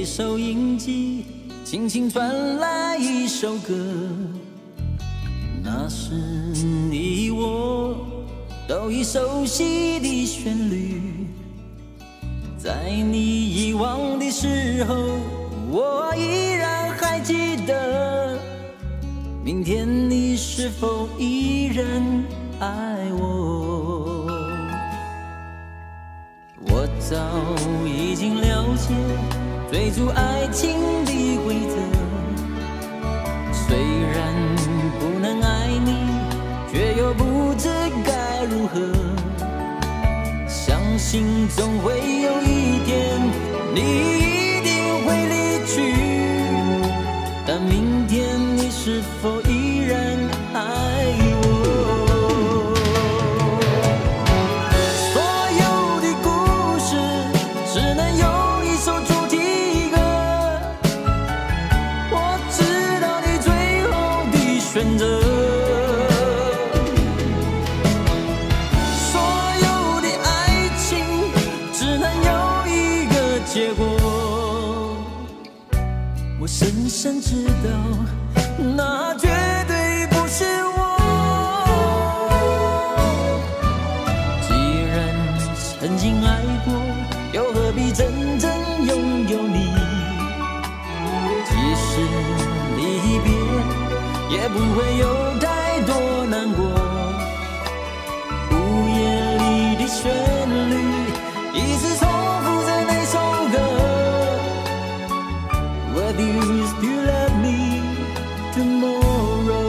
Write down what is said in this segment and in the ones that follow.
收音机，轻轻传来一首歌，那是你我都已熟悉的旋律。在你遗忘的时候，我依然还记得，明天你是否依然爱我？我早已经了解追逐爱情的规则，虽然不能爱你，却又不知该如何。相信总会有一天，你一定会离去，但明天你是否依然爱我？所有的故事只能有一首主题歌，我知道你最后的选择。结果，我深深知道，那绝对不是我。既然曾经爱过，又何必真正拥有你？即使离别，也不会有太多难过。午夜里的旋律，一直重复着那首歌。Whether you still love me tomorrow。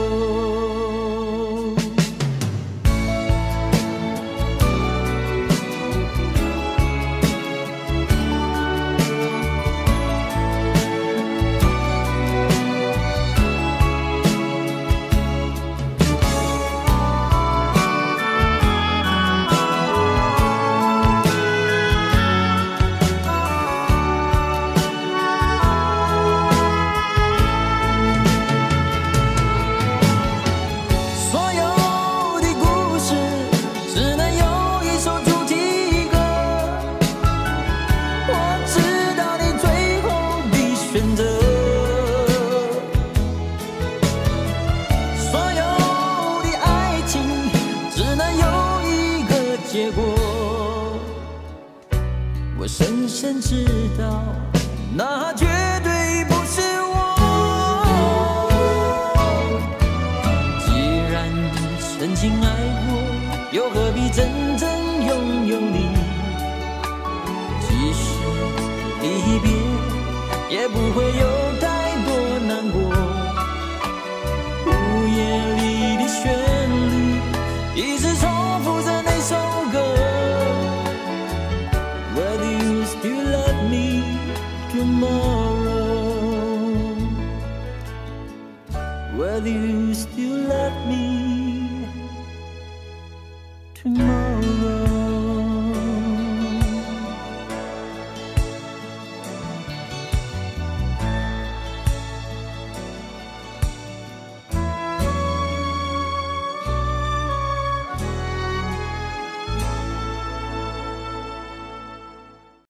结果，我深深知道，那绝对不是我。既然曾经爱过，又何必真正拥有你？即使离别，也不会有太多难过。午夜里的旋律，一直重复着那首歌。Whether you still love me tomorrow, whether you still love me